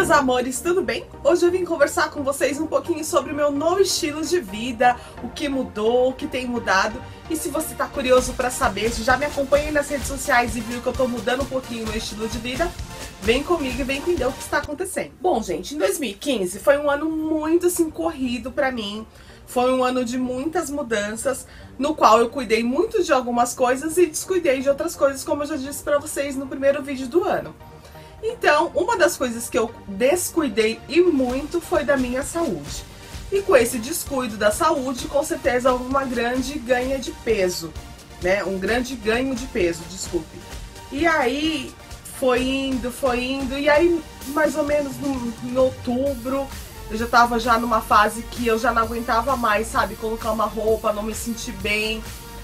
meus amores, tudo bem? Hoje eu vim conversar com vocês um pouquinho sobre o meu novo estilo de vida, o que mudou, o que tem mudado. E se você tá curioso para saber, se já me acompanha nas redes sociais e viu que eu tô mudando um pouquinho o meu estilo de vida, vem comigo e vem entender o que está acontecendo. Bom, gente, em 2015 foi um ano muito assim corrido para mim. Foi um ano de muitas mudanças, no qual eu cuidei muito de algumas coisas e descuidei de outras coisas, como eu já disse para vocês no primeiro vídeo do ano. Então, uma das coisas que eu descuidei e muito foi da minha saúde. E com esse descuido da saúde, com certeza houve uma grande ganha de peso, né? Um grande ganho de peso, desculpe. E aí, foi indo, e aí, mais ou menos em outubro, eu já tava numa fase que eu já não aguentava mais, sabe? Colocar uma roupa, não me sentir bem,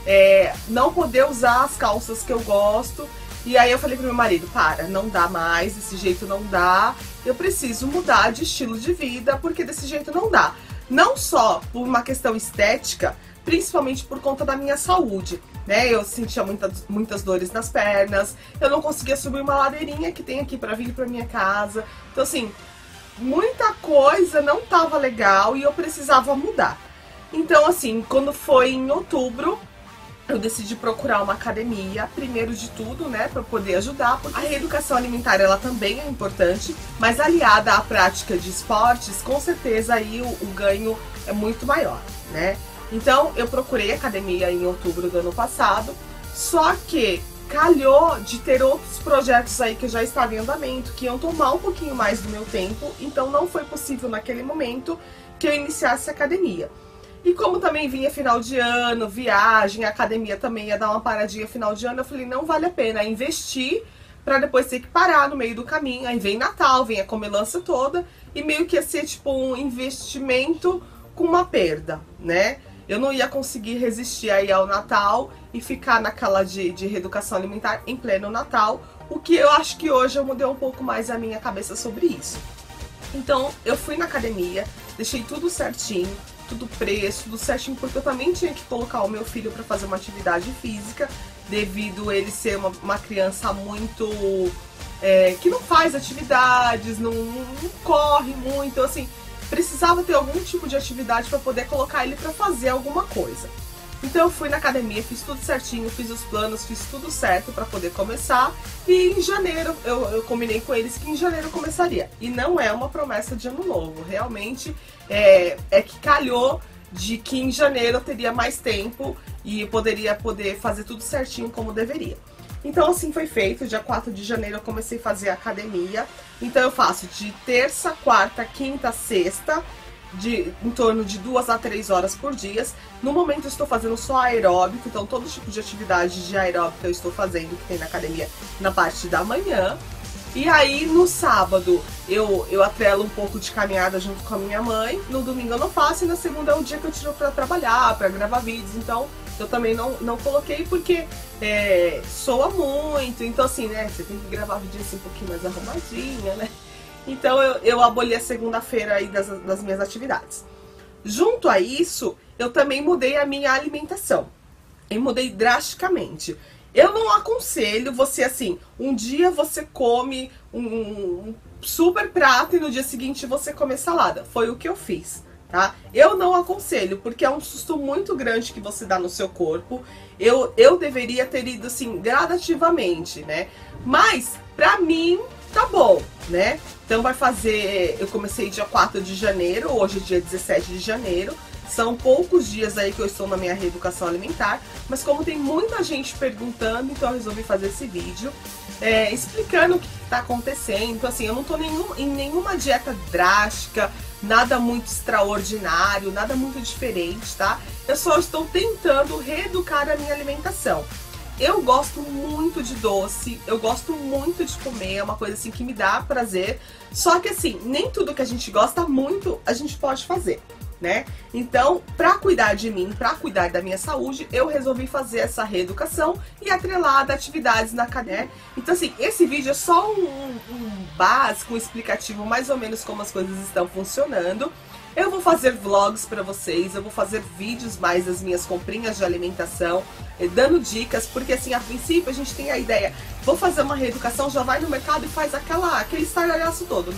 não poder usar as calças que eu gosto. E aí eu falei pro meu marido, para, não dá mais, desse jeito não dá, eu preciso mudar de estilo de vida, porque desse jeito não dá. Não só por uma questão estética, principalmente por conta da minha saúde, né? Eu sentia muitas dores nas pernas, eu não conseguia subir uma ladeirinha que tem aqui pra vir pra minha casa. Então assim, muita coisa não tava legal e eu precisava mudar. Então assim, quando foi em outubro, eu decidi procurar uma academia, primeiro de tudo, né, para poder ajudar, porque a reeducação alimentar ela também é importante, mas aliada à prática de esportes, com certeza aí o ganho é muito maior, né? Então eu procurei academia em outubro do ano passado, só que calhou de ter outros projetos aí que já estavam em andamento, que iam tomar um pouquinho mais do meu tempo, então não foi possível naquele momento que eu iniciasse a academia. E como também vinha final de ano, viagem, a academia também ia dar uma paradinha final de ano, eu falei, não vale a pena investir pra depois ter que parar no meio do caminho. Aí vem Natal, vem a comilança toda, e meio que ia ser tipo um investimento com uma perda, né? Eu não ia conseguir resistir aí ao Natal e ficar naquela de reeducação alimentar em pleno Natal, o que eu acho que hoje eu mudei um pouco mais a minha cabeça sobre isso. Então eu fui na academia, deixei tudo certinho, tudo preço, tudo certinho, porque eu também tinha que colocar o meu filho para fazer uma atividade física, devido ele ser uma criança muito que não faz atividades, não corre muito, então, assim, precisava ter algum tipo de atividade para poder colocar ele para fazer alguma coisa. Então eu fui na academia, fiz tudo certinho, fiz os planos, fiz tudo certo para poder começar, e em janeiro eu combinei com eles que em janeiro eu começaria. E não é uma promessa de ano novo, realmente é que calhou de que em janeiro eu teria mais tempo e poder fazer tudo certinho como deveria. Então assim foi feito, dia 4 de janeiro eu comecei a fazer a academia. Então eu faço de terça, quarta, quinta, sexta, em torno de 2 a 3 horas por dia. No momento eu estou fazendo só aeróbico, então todo tipo de atividade de aeróbico eu estou fazendo, que tem na academia, na parte da manhã. E aí no sábado eu atrelo um pouco de caminhada junto com a minha mãe, no domingo eu não faço, e na segunda é o dia que eu tiro pra trabalhar, pra gravar vídeos, então eu também não coloquei porque soa muito, então assim, né, você tem que gravar vídeo assim um pouquinho mais arrumadinha, né? Então eu aboli a segunda-feira aí das minhas atividades. Junto a isso, eu também mudei a minha alimentação. E mudei drasticamente. Eu não aconselho você assim, um dia você come um super prato e no dia seguinte você come salada. Foi o que eu fiz, tá? Eu não aconselho, porque é um susto muito grande que você dá no seu corpo. Eu deveria ter ido assim, gradativamente, né? Mas, pra mim, tá bom, né? Então vai fazer, eu comecei dia 4 de janeiro, hoje é dia 17 de janeiro. São poucos dias aí que eu estou na minha reeducação alimentar, mas como tem muita gente perguntando, então eu resolvi fazer esse vídeo explicando o que está acontecendo. Então assim, eu não estou em nenhuma dieta drástica, nada muito extraordinário, nada muito diferente, tá? Eu só estou tentando reeducar a minha alimentação. Eu gosto muito de doce, eu gosto muito de comer, é uma coisa assim que me dá prazer. Só que assim, nem tudo que a gente gosta muito, a gente pode fazer, né? Então, pra cuidar de mim, pra cuidar da minha saúde, eu resolvi fazer essa reeducação e atrelada atividades na academia. Então assim, esse vídeo é só um básico, um explicativo mais ou menos como as coisas estão funcionando. Eu vou fazer vlogs pra vocês, eu vou fazer vídeos mais das minhas comprinhas de alimentação, dando dicas, porque assim, a princípio a gente tem a ideia, vou fazer uma reeducação, já vai no mercado e faz aquele estardalhaço todo, né?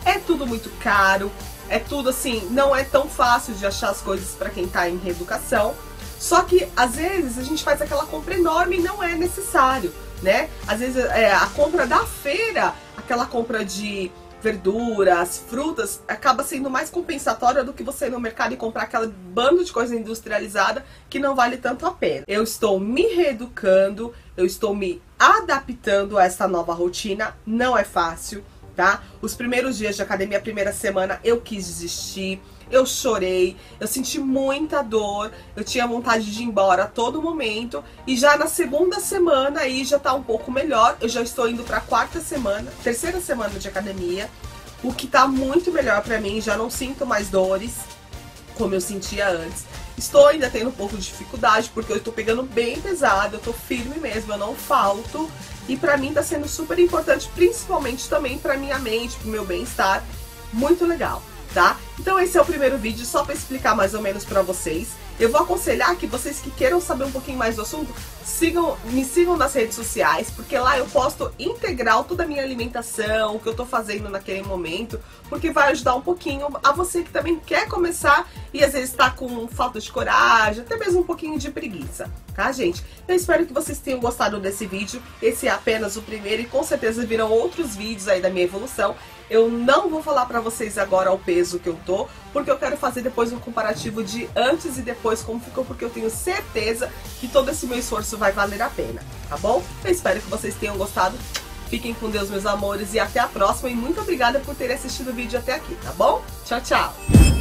É tudo muito caro, é tudo assim, não é tão fácil de achar as coisas para quem tá em reeducação. Só que às vezes a gente faz aquela compra enorme e não é necessário, né? Às vezes a compra da feira, aquela compra de verduras, frutas, acaba sendo mais compensatória do que você ir no mercado e comprar aquele bando de coisa industrializada que não vale tanto a pena. Eu estou me reeducando, eu estou me adaptando a essa nova rotina, não é fácil, tá? Os primeiros dias de academia, a primeira semana, eu quis desistir, eu chorei, eu senti muita dor, eu tinha vontade de ir embora a todo momento, e já na segunda semana aí já tá um pouco melhor. Eu já estou indo pra terceira semana de academia, o que tá muito melhor pra mim, já não sinto mais dores como eu sentia antes. Estou ainda tendo um pouco de dificuldade, porque eu estou pegando bem pesado, eu tô firme mesmo, eu não falto, e pra mim tá sendo super importante, principalmente também pra minha mente, pro meu bem-estar, muito legal. Tá? Então esse é o primeiro vídeo, só para explicar mais ou menos para vocês. Eu vou aconselhar que vocês que queiram saber um pouquinho mais do assunto, me sigam nas redes sociais, porque lá eu posto integral toda a minha alimentação, o que eu tô fazendo naquele momento, porque vai ajudar um pouquinho a você que também quer começar e às vezes tá com falta de coragem, até mesmo um pouquinho de preguiça, tá, gente? Eu espero que vocês tenham gostado desse vídeo. Esse é apenas o primeiro e com certeza virão outros vídeos aí da minha evolução. Eu não vou falar pra vocês agora o peso que eu tô, porque eu quero fazer depois um comparativo de antes e depois como ficou, porque eu tenho certeza que todo esse meu esforço vai valer a pena, tá bom? Eu espero que vocês tenham gostado. Fiquem com Deus, meus amores, e até a próxima. E muito obrigada por terem assistido o vídeo até aqui, tá bom? Tchau, tchau!